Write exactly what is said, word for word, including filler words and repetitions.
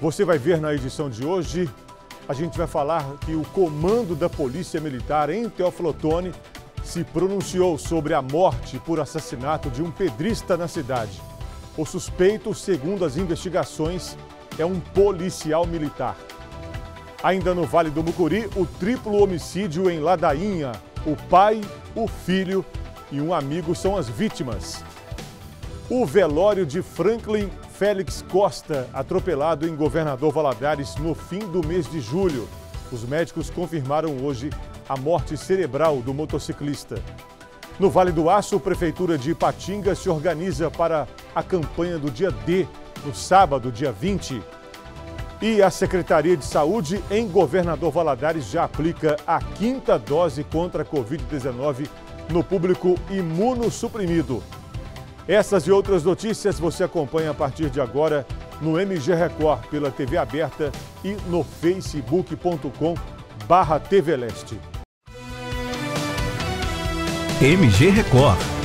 Você vai ver na edição de hoje, a gente vai falar que o comando da Polícia Militar em Teófilo Otoni se pronunciou sobre a morte por assassinato de um pedrista na cidade. O suspeito, segundo as investigações, é um policial militar. Ainda no Vale do Mucuri, o triplo homicídio em Ladainha. O pai, o filho e um amigo são as vítimas. O velório de Franklin Félix Costa, atropelado em Governador Valadares no fim do mês de julho. Os médicos confirmaram hoje a morte cerebral do motociclista. No Vale do Aço, a Prefeitura de Ipatinga se organiza para a campanha do dia D, no sábado, dia vinte. E a Secretaria de Saúde em Governador Valadares já aplica a quinta dose contra a Covid dezenove no público imunossuprimido. Essas e outras notícias você acompanha a partir de agora no M G Record, pela T V aberta e no facebook ponto com barra T V Leste. M G Record.